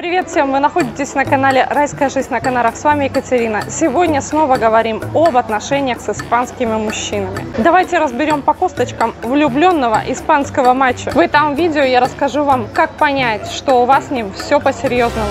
Привет всем! Вы находитесь на канале «Райская жизнь на Канарах». С вами Екатерина. Сегодня снова говорим об отношениях с испанскими мужчинами. Давайте разберем по косточкам влюбленного испанского мачо. В этом видео я расскажу вам, как понять, что у вас с ним все по-серьезному.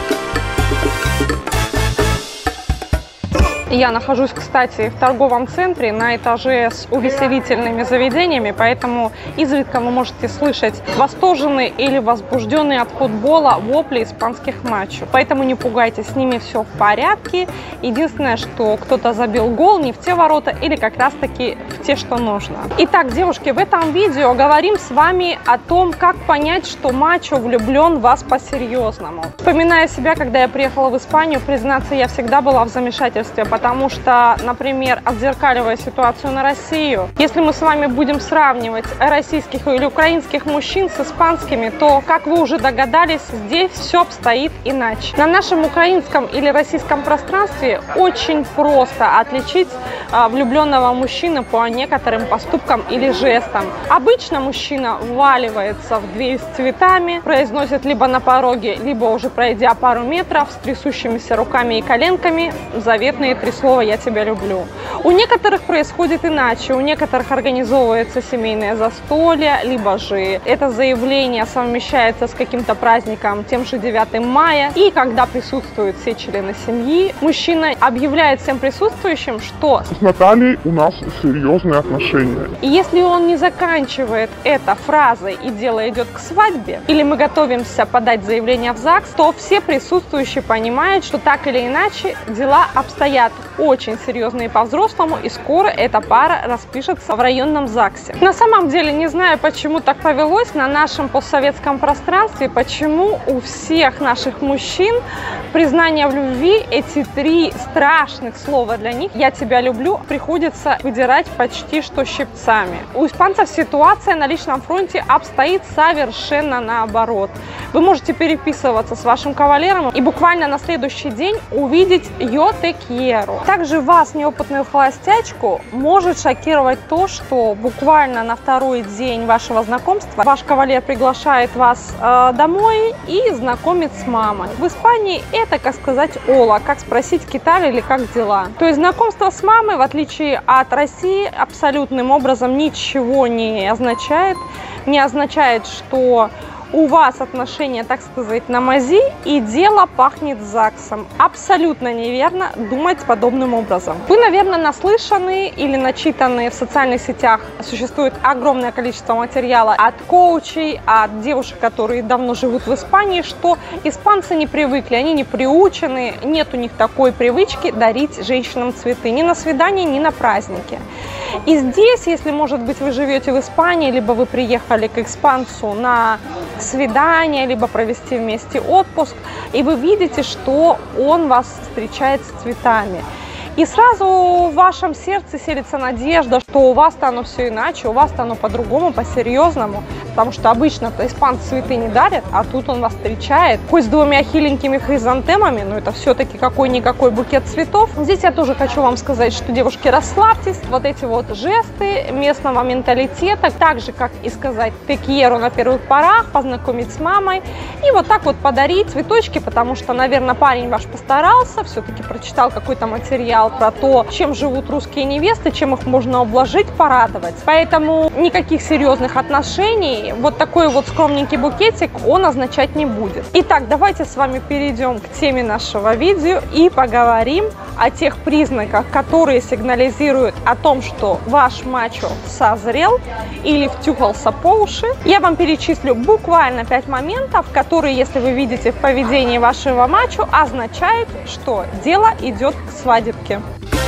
Я нахожусь, кстати, в торговом центре на этаже с увеселительными заведениями, поэтому изредка вы можете слышать восторженные или возбужденные от футбола вопли испанских мачо. Поэтому не пугайтесь, с ними все в порядке. Единственное, что кто-то забил гол не в те ворота или как раз таки в те, что нужно. Итак, девушки, в этом видео говорим с вами о том, как понять, что мачо влюблен в вас по-серьезному. Вспоминая себя, когда я приехала в Испанию, признаться, я всегда была в замешательстве, потому что, например, отзеркаливая ситуацию на Россию, если мы с вами будем сравнивать российских или украинских мужчин с испанскими, то, как вы уже догадались, здесь все обстоит иначе. На нашем украинском или российском пространстве очень просто отличить влюбленного мужчину по некоторым поступкам или жестам. Обычно мужчина вваливается в дверь с цветами, произносит либо на пороге, либо уже пройдя пару метров с трясущимися руками и коленками заветные три слова «я тебя люблю». У некоторых происходит иначе, у некоторых организовывается семейное застолье, либо же это заявление совмещается с каким-то праздником, тем же 9 мая, и когда присутствуют все члены семьи, мужчина объявляет всем присутствующим, что с Натальей у нас серьезные отношения. И если он не заканчивает это фразой и дело идет к свадьбе, или мы готовимся подать заявление в ЗАГС, то все присутствующие понимают, что так или иначе дела обстоят очень серьезные по-взрослому, и скоро эта пара распишется в районном ЗАГСе. На самом деле, не знаю, почему так повелось на нашем постсоветском пространстве, почему у всех наших мужчин признание в любви, эти три страшных слова для них «я тебя люблю», приходится выдирать почти что щипцами. У испанцев ситуация на личном фронте обстоит совершенно наоборот. Вы можете переписываться с вашим кавалером и буквально на следующий день увидеть «yo te quiero». Также вас, неопытную холостячку, может шокировать то, что буквально на второй день вашего знакомства ваш кавалер приглашает вас домой и знакомит с мамой. В Испании это, как сказать, ола, как спросить Китая или как дела. То есть знакомство с мамой, в отличие от России, абсолютным образом ничего не означает. Не означает, что у вас отношения, так сказать, на мази, и дело пахнет ЗАГСом. Абсолютно неверно думать подобным образом. Вы, наверное, наслышаны или начитаны в социальных сетях. Существует огромное количество материала от коучей, от девушек, которые давно живут в Испании, что испанцы не привыкли, они не приучены, нет у них такой привычки дарить женщинам цветы ни на свидание, ни на праздники. И здесь, если, может быть, вы живете в Испании, либо вы приехали к испанцу на свидание, либо провести вместе отпуск, и вы видите, что он вас встречает с цветами. И сразу в вашем сердце селится надежда, что у вас-то оно все иначе, у вас-то оно по-другому, по-серьезному. Потому что обычно-то испанцы цветы не дарят, а тут он вас встречает. Хоть с двумя хиленькими хризантемами, но это все-таки какой-никакой букет цветов. Здесь я тоже хочу вам сказать, что, девушки, расслабьтесь. Вот эти вот жесты местного менталитета, так же, как и сказать «te quiero» на первых порах, познакомить с мамой. И вот так вот подарить цветочки, потому что, наверное, парень ваш постарался, все-таки прочитал какой-то материал про то, чем живут русские невесты, чем их можно обложить, порадовать. Поэтому никаких серьезных отношений вот такой вот скромненький букетик он означать не будет. Итак, давайте с вами перейдем к теме нашего видео и поговорим о тех признаках, которые сигнализируют о том, что ваш мачо созрел или втюхался по уши. Я вам перечислю буквально 5 моментов, которые, если вы видите в поведении вашего мачо, означают, что дело идет к свадебке.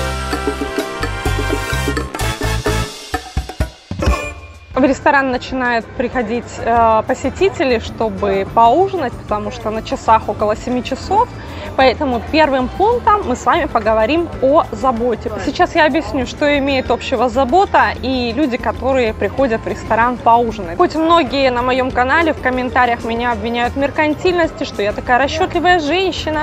В ресторан начинают приходить посетители, чтобы поужинать, потому что на часах около 7 часов. Поэтому первым пунктом мы с вами поговорим о заботе. Сейчас я объясню, что имеет общего забота и люди, которые приходят в ресторан поужинать. Хоть многие на моем канале в комментариях меня обвиняют в меркантильности, что я такая расчетливая женщина,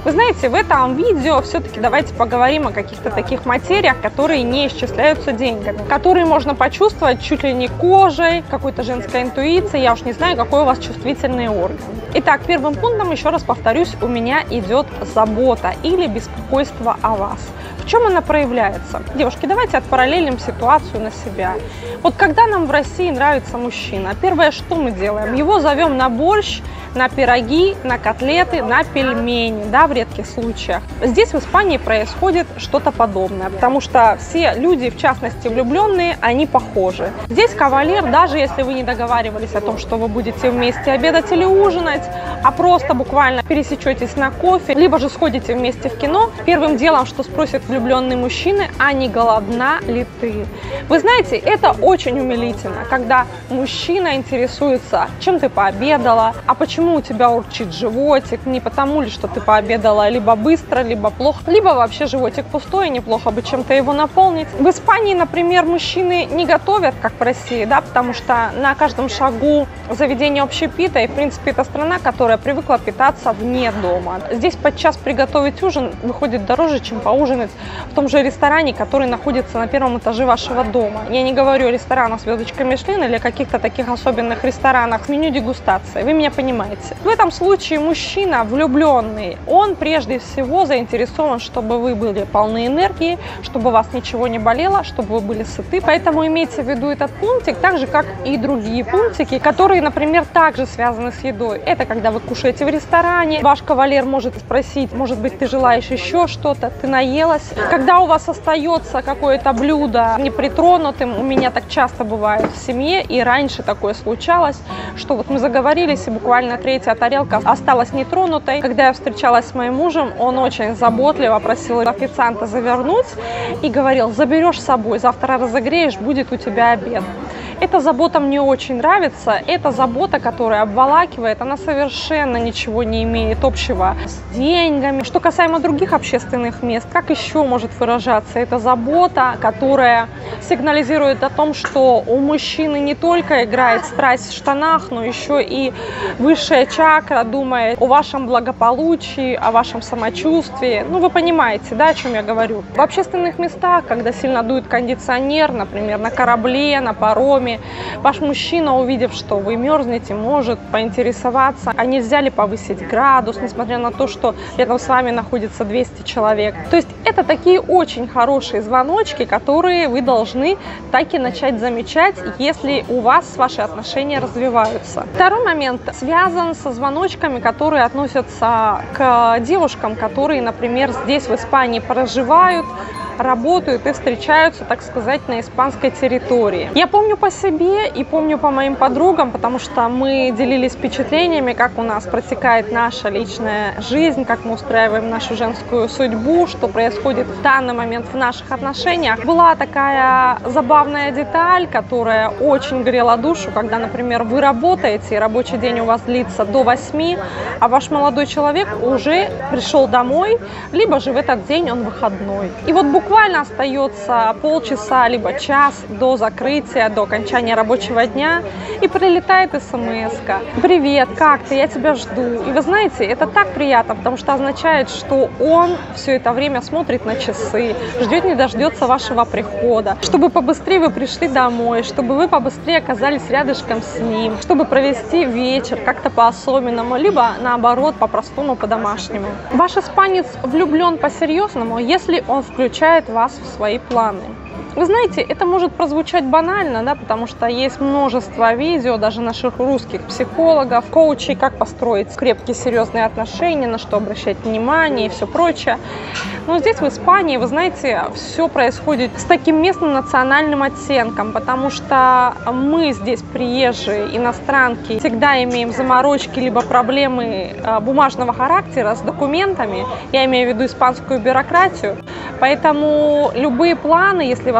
Вы знаете, в этом видео все-таки давайте поговорим о каких-то таких материях, которые не исчисляются деньгами, которые можно почувствовать чуть ли не кожей, какой-то женской интуицией, я уж не знаю, какой у вас чувствительный орган. Итак, первым пунктом, еще раз повторюсь, у меня идет забота или беспокойство о вас. В чем она проявляется? Девушки, давайте отпараллелим ситуацию на себя. Вот когда нам в России нравится мужчина, первое, что мы делаем? Его зовем на борщ, на пироги, на котлеты, на пельмени, да, в редких случаях. Здесь в Испании происходит что-то подобное, потому что все люди, в частности влюбленные, они похожи. Здесь кавалер, даже если вы не договаривались о том, что вы будете вместе обедать или ужинать, а просто буквально пересечетесь на кофе, либо же сходите вместе в кино, первым делом, что спросит влюбленный мужчина, а не голодна ли ты? Вы знаете, это очень умилительно, когда мужчина интересуется, чем ты пообедала, а почему у тебя урчит животик, не потому ли, что ты пообедала либо быстро, либо плохо, либо вообще животик пустой, и неплохо бы чем-то его наполнить. В Испании, например, мужчины не готовят, как в России, да, потому что на каждом шагу заведение общепита, и в принципе это страна, которая привыкла питаться вне дома. Здесь подчас приготовить ужин выходит дороже, чем поужинать в том же ресторане, который находится на первом этаже вашего дома. Я не говорю о ресторанах с звездочкой Мишлен или каких-то таких особенных ресторанах с меню дегустации, вы меня понимаете. В этом случае мужчина влюбленный, он прежде всего заинтересован, чтобы вы были полны энергии, чтобы вас ничего не болело, чтобы вы были сыты. Поэтому имейте в виду этот пунктик, так же как и другие пунктики, которые, например, также связаны с едой. Это когда вы кушаете в ресторане, ваш кавалер может спросить, может быть, ты желаешь еще что-то, ты наелась. Когда у вас остается какое-то блюдо непритронутым, у меня так часто бывает в семье, и раньше такое случалось, что вот мы заговорились, и буквально третья тарелка осталась нетронутой. Когда я встречалась с моим мужем, он очень заботливо просил официанта завернуть и говорил: заберешь с собой, завтра разогреешь, будет у тебя обед. Эта забота мне очень нравится, это забота, которая обволакивает, она совершенно ничего не имеет общего с деньгами. Что касаемо других общественных мест, как еще может выражаться эта забота, которая сигнализирует о том, что у мужчины не только играет страсть в штанах, но еще и высшая чакра думает о вашем благополучии, о вашем самочувствии. Ну, вы понимаете, да, о чем я говорю. В общественных местах, когда сильно дует кондиционер, например, на корабле, на пароме, ваш мужчина, увидев, что вы мерзнете, может поинтересоваться, а нельзя ли повысить градус, несмотря на то, что рядом с вами находится 200 человек. То есть это такие очень хорошие звоночки, которые вы должны так и начать замечать, если у вас ваши отношения развиваются. Второй момент связан со звоночками, которые относятся к девушкам, которые, например, здесь в Испании проживают, работают и встречаются, так сказать, на испанской территории. Я помню по себе и помню по моим подругам, потому что мы делились впечатлениями, как у нас протекает наша личная жизнь, как мы устраиваем нашу женскую судьбу, что происходит в данный момент в наших отношениях. Была такая забавная деталь, которая очень грела душу, когда, например, вы работаете, и рабочий день у вас длится до 8, а ваш молодой человек уже пришел домой, либо же в этот день он выходной. И вот буквально остается полчаса либо час до закрытия, до окончания рабочего дня, и прилетает смс-ка: привет, как ты, я тебя жду. И вы знаете, это так приятно, потому что означает, что он все это время смотрит на часы, ждет не дождется вашего прихода, чтобы побыстрее вы пришли домой, чтобы вы побыстрее оказались рядышком с ним, чтобы провести вечер как-то по-особенному, либо наоборот, по-простому, по-домашнему. Ваш испанец влюблен по-серьезному, если он включает вас в свои планы. Вы знаете, это может прозвучать банально, да, потому что есть множество видео, даже наших русских психологов, коучей, как построить крепкие, серьезные отношения, на что обращать внимание и все прочее. Но здесь, в Испании, вы знаете, все происходит с таким местным национальным оттенком, потому что мы здесь, приезжие, иностранки, всегда имеем заморочки либо проблемы бумажного характера с документами, я имею в виду испанскую бюрократию, поэтому любые планы, если вас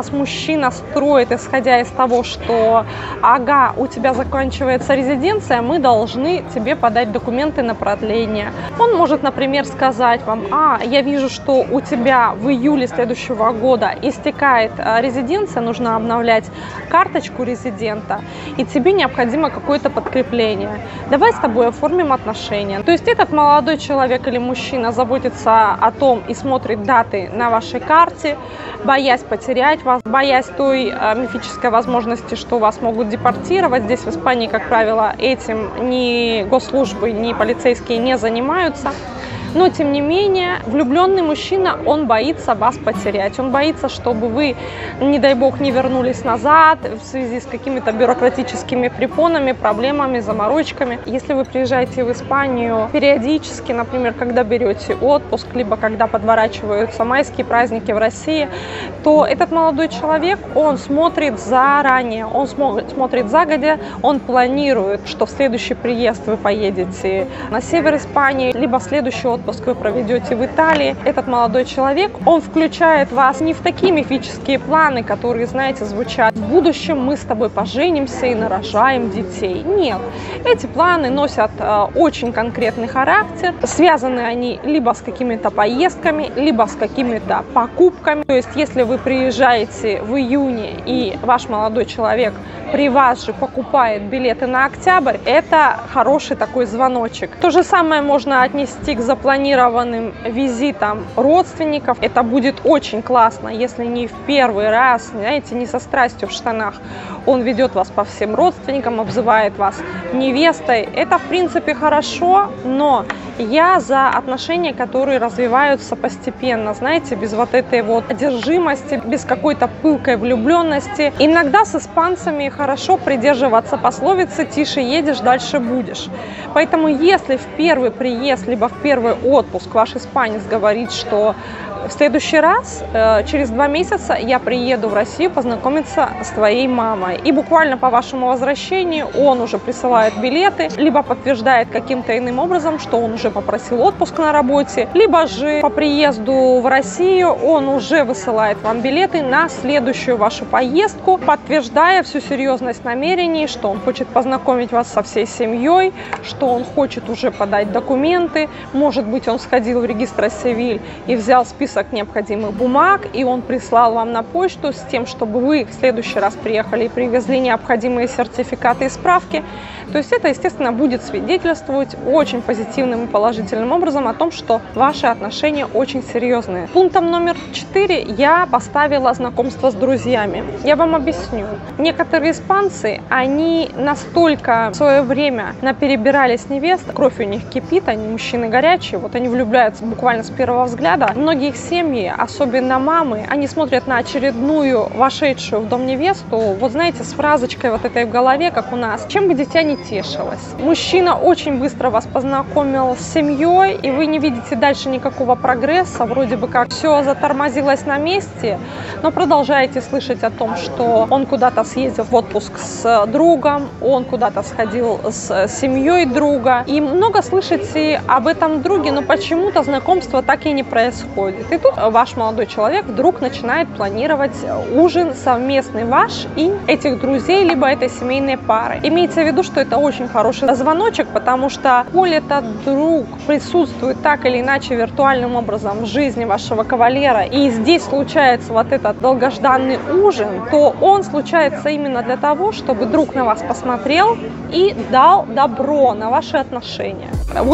вас мужчина строит, исходя из того, что ага, у тебя заканчивается резиденция, мы должны тебе подать документы на продление. Он может, например, сказать вам: я вижу, что у тебя в июле следующего года истекает резиденция, нужно обновлять карточку резидента, и тебе необходимо какое-то подкрепление. Давай с тобой оформим отношения. То есть этот молодой человек или мужчина заботится о том и смотрит даты на вашей карте, боясь потерять вас, боясь той мифической возможности, что вас могут депортировать. Здесь в Испании, как правило, этим ни госслужбы, ни полицейские не занимаются. Но, тем не менее, влюбленный мужчина, он боится вас потерять. Он боится, чтобы вы, не дай бог, не вернулись назад в связи с какими-то бюрократическими препонами, проблемами, заморочками. Если вы приезжаете в Испанию периодически, например, когда берете отпуск, либо когда подворачиваются майские праздники в России, то этот молодой человек, он смотрит заранее, он смотрит загодя, он планирует, что в следующий приезд вы поедете на север Испании, либо в следующий отпуск вы проведете в Италии. Этот молодой человек, он включает вас не в такие мифические планы, которые, знаете, звучат: в будущем мы с тобой поженимся и нарожаем детей. Нет, эти планы носят очень конкретный характер. Связаны они либо с какими-то поездками, либо с какими-то покупками. То есть, если вы приезжаете в июне и ваш молодой человек при вас же покупает билеты на октябрь, это хороший такой звоночек. То же самое можно отнести к запланированным визитам родственников. Это будет очень классно, если не в первый раз, знаете, не со страстью в штанах он ведет вас по всем родственникам, обзывает вас невестой. Это, в принципе, хорошо, но я за отношения, которые развиваются постепенно, знаете, без вот этой вот одержимости, без какой-то пылкой влюбленности. Иногда с испанцами хорошо придерживаться пословицы: тише едешь, дальше будешь. Поэтому если в первый приезд, либо в первый отпуск ваш испанец говорит, что в следующий раз, через 2 месяца, я приеду в Россию познакомиться с твоей мамой, и буквально по вашему возвращению он уже присылает билеты, либо подтверждает каким-то иным образом, что он уже попросил отпуск на работе, либо же по приезду в Россию он уже высылает вам билеты на следующую вашу поездку, подтверждая всю серьезность намерений, что он хочет познакомить вас со всей семьей, что он хочет уже подать документы, может быть, он сходил в регистр Севиль и взял список необходимых бумаг, и он прислал вам на почту с тем, чтобы вы в следующий раз приехали и привезли необходимые сертификаты и справки. То есть это, естественно, будет свидетельствовать очень позитивным и положительным образом о том, что ваши отношения очень серьезные. Пунктом номер 4 я поставила знакомство с друзьями. Я вам объясню. Некоторые испанцы, они настолько в свое время наперебирались невест, кровь у них кипит, они мужчины горячие, вот они влюбляются буквально с первого взгляда. Многие их семьи, особенно мамы, они смотрят на очередную вошедшую в дом невесту, вот знаете, с фразочкой вот этой в голове, как у нас: чем бы дитя не тешилось. Мужчина очень быстро вас познакомил с семьей, и вы не видите дальше никакого прогресса, вроде бы как все затормозилось на месте, но продолжаете слышать о том, что он куда-то съездил в отпуск с другом, он куда-то сходил с семьей друга, и много слышите об этом друге, но почему-то знакомство так и не происходит. И тут ваш молодой человек вдруг начинает планировать ужин совместный ваш и этих друзей, либо этой семейной пары. Имейте в виду, что это очень хороший звоночек, потому что, коли этот друг присутствует так или иначе виртуальным образом в жизни вашего кавалера, и здесь случается вот этот долгожданный ужин, то он случается именно для того, чтобы друг на вас посмотрел и дал добро на ваши отношения.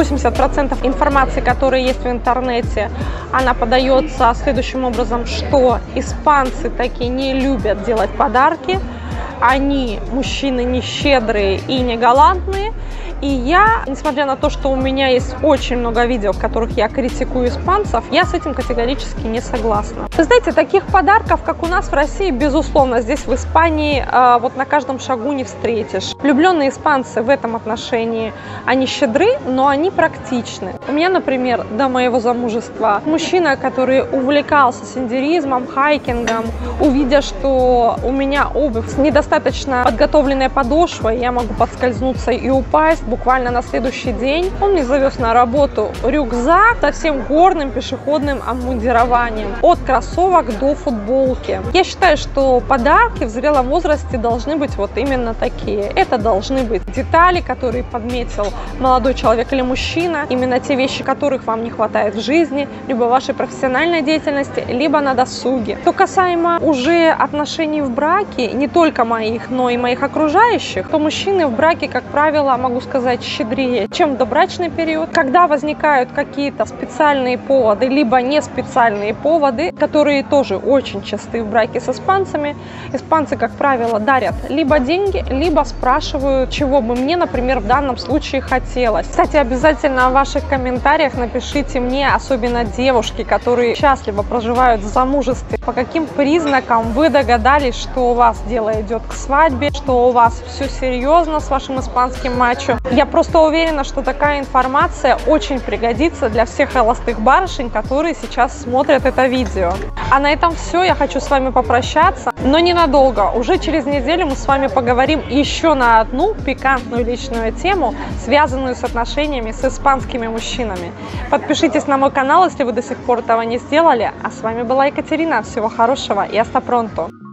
80% информации, которая есть в интернете, она подается следующим образом, что испанцы такие не любят делать подарки, они мужчины не щедрые и не галантные. И я, несмотря на то, что у меня есть очень много видео, в которых я критикую испанцев, я с этим категорически не согласна. Вы знаете, таких подарков, как у нас в России, безусловно, здесь в Испании вот на каждом шагу не встретишь. Влюбленные испанцы в этом отношении, они щедры, но они практичны. У меня, например, до моего замужества мужчина, который увлекался сендеризмом, хайкингом, увидя, что у меня обувь с недостаточно недостаточно подготовленная подошва, я могу подскользнуться и упасть. Буквально на следующий день он мне завез на работу рюкзак со всем горным пешеходным обмундированием, от кроссовок до футболки. Я считаю, что подарки в зрелом возрасте должны быть вот именно такие. Это должны быть детали, которые подметил молодой человек или мужчина, именно те вещи, которых вам не хватает в жизни, либо в вашей профессиональной деятельности, либо на досуге. Что касаемо уже отношений в браке, не только моих, но и моих окружающих, то мужчины в браке, как правило, могу сказать, щедрее, чем в добрачный период. Когда возникают какие-то специальные поводы, либо не специальные поводы, которые тоже очень часты в браке с испанцами, испанцы, как правило, дарят либо деньги, либо спрашивают, чего бы мне, например, в данном случае хотелось. Кстати, обязательно в ваших комментариях напишите мне, особенно девушки, которые счастливо проживают в замужестве, по каким признакам вы догадались, что у вас дело идет к свадьбе, что у вас все серьезно с вашим испанским мачо. Я просто уверена, что такая информация очень пригодится для всех холостых барышень, которые сейчас смотрят это видео. А на этом все. Я хочу с вами попрощаться, но ненадолго. Уже через неделю мы с вами поговорим еще на одну пикантную личную тему, связанную с отношениями с испанскими мужчинами. Подпишитесь на мой канал, если вы до сих пор этого не сделали. А с вами была Екатерина. Всего хорошего и hasta pronto!